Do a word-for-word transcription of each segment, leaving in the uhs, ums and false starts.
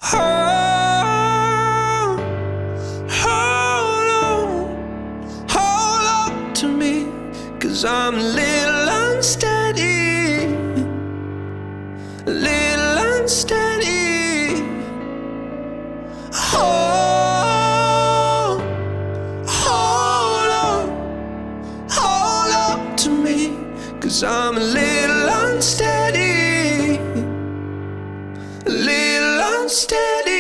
Hold, hold on, hold on to me, 'cause I'm a little unsteady, a little unsteady. Hold, hold on, hold on to me, 'cause I'm a little unsteady, a little unsteady.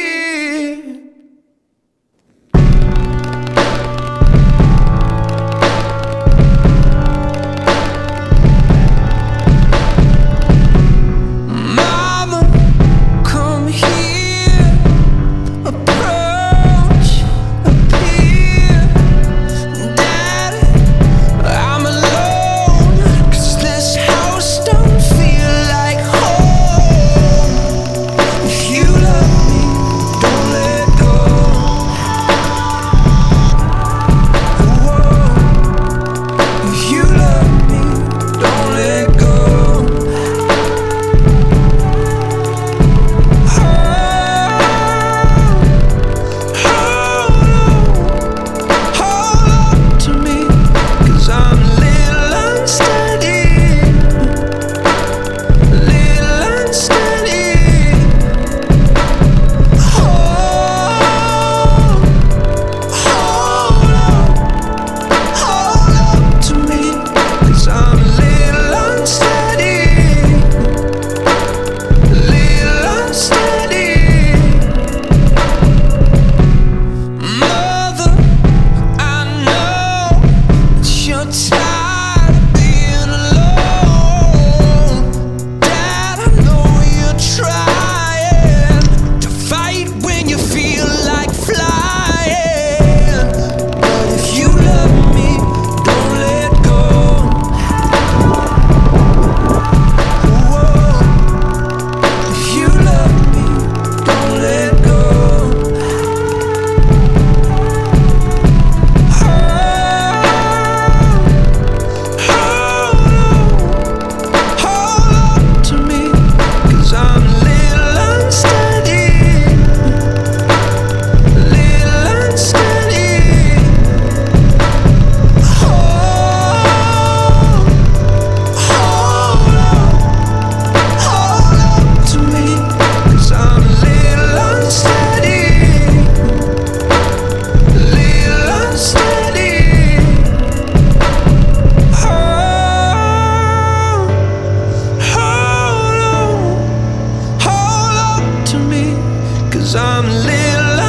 Mama, come here, approach, appear. Daddy, I'm alone, 'cause this house don't feel like home. If you love me, don't let go. Whoa. If you love me, don't let go. I'm a little